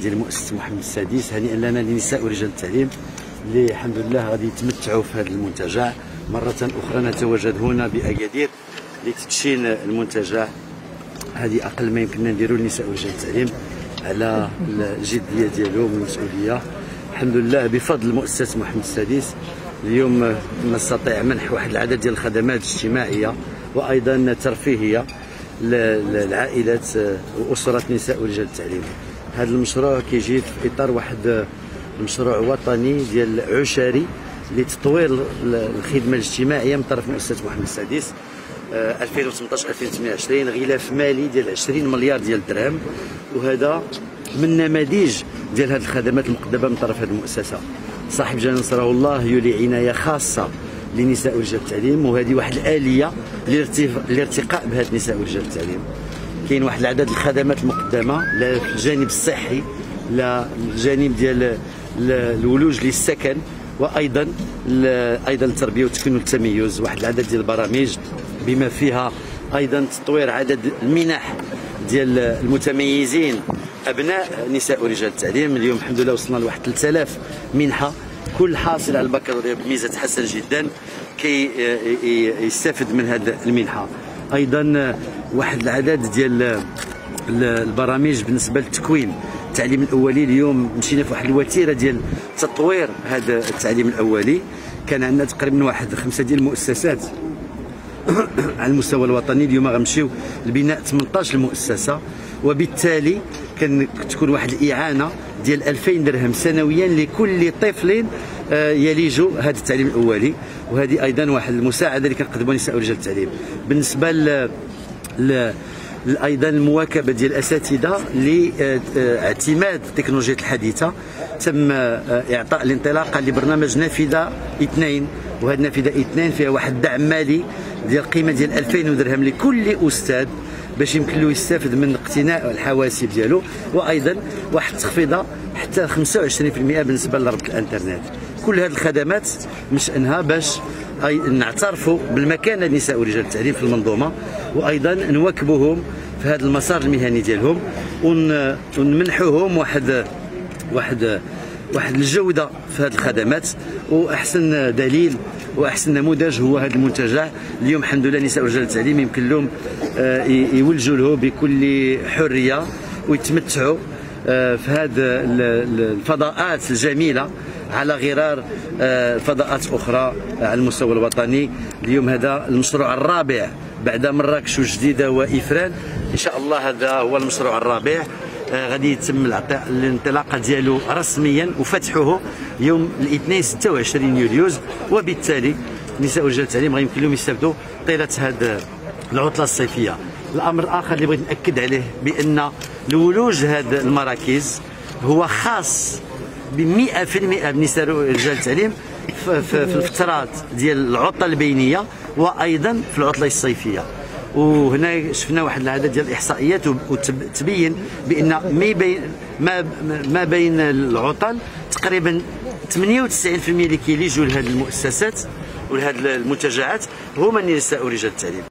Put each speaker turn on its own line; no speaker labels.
ديال مؤسسه محمد السادس. هنيئا لنا لنساء ورجال التعليم اللي الحمد لله غادي يتمتعوا في هذا المنتجع. مره اخرى نتواجد هنا باكادير لتدشين المنتجع. هذه اقل ما يمكننا نديروا لنساء ورجال التعليم على الجديه ديالهم والمسؤوليه. الحمد لله بفضل مؤسسه محمد السادس اليوم نستطيع منح واحد العدد ديال الخدمات الاجتماعيه وايضا ترفيهيه للعائلات واسره نساء ورجال التعليم. هذا المشروع كيجي في اطار واحد المشروع وطني ديال عشري لتطوير الخدمه الاجتماعيه من طرف مؤسسه محمد السادس 2018 2028 غلاف مالي ديال 20 مليار ديال الدرهم. وهذا من نماذج ديال هذه الخدمات المقدمه من طرف هذه المؤسسه. صاحب جلاله نصره الله يولي عنايه خاصه لنساء ورجال التعليم، وهذه واحد الاليه للارتقاء بهذه النساء ورجال التعليم. كاين واحد العدد الخدمات المقدمه لا في الجانب الصحي لا الجانب ديال الولوج للسكن وايضا التربيه والتكوين والتميز. واحد العدد ديال البرامج بما فيها ايضا تطوير عدد المنح ديال المتميزين ابناء نساء ورجال التعليم. اليوم الحمد لله وصلنا لواحد 3000 منحه، كل حاصل على البكالوريا بميزه حسن جدا كي يستفد من هذه المنحه. ايضا واحد العدد ديال البرامج بالنسبه للتكوين التعليم الاولي. اليوم مشينا في واحد الوتيره ديال تطوير هذا التعليم الاولي. كان عندنا تقريبا واحد 5 ديال المؤسسات على المستوى الوطني. اليوم غنمشيو لبناء 18 مؤسسه، وبالتالي تكون واحد الاعانه ديال 2000 درهم سنويا لكل طفل يليج هذا التعليم الاولي. وهذه ايضا واحد المساعده اللي كنقدموها نساء ورجال التعليم. بالنسبه ايضا المواكبه ديال الاساتذه لاعتماد التكنولوجيات الحديثه. تم اعطاء الانطلاقه لبرنامج نافذه 2، وهذه نافذه 2 فيها واحد الدعم مالي ديال قيمه ديال 2000 درهم لكل استاذ باش يمكن له يستافد من اقتناء الحواسيب ديالو، وايضا واحد التخفيضه حتى 25% بالنسبه لربط الانترنت. كل هذه الخدمات من شأنها باش نعترفوا بالمكانه لنساء ورجال التعليم في المنظومه، وايضا نواكبوهم في هذا المسار المهني ديالهم، ونمنحوهم واحد الجوده في هذه الخدمات. واحسن دليل واحسن نموذج هو هذا المنتجع. اليوم الحمد لله نساء ورجال التعليم يمكن لهم يولجوا له بكل حريه ويتمتعوا في هذه الفضاءات الجميله على غرار فضاءات اخرى على المستوى الوطني. اليوم هذا المشروع الرابع بعد مراكش وجديده وافران. ان شاء الله هذا هو المشروع الرابع. غادي يتم الانطلاقه ديالو رسميا وفتحه يوم الاثنين 26 يوليوز، وبالتالي نساء ورجال التعليم غيمكن لهم يستافدوا طيله هذه العطله الصيفيه. الامر الاخر اللي بغيت ناكد عليه بان الولوج هذه المراكز هو خاص ب 100% بنساء ورجال التعليم في الفترات ديال العطله البينيه وايضا في العطله الصيفيه. وهنا شفنا واحد العدد ديال الاحصائيات وتبين بان ما بين العطل تقريبا 98% اللي كيليجوا لهذه المؤسسات ولهذه المنتجعات هما نساء ورجال التعليم.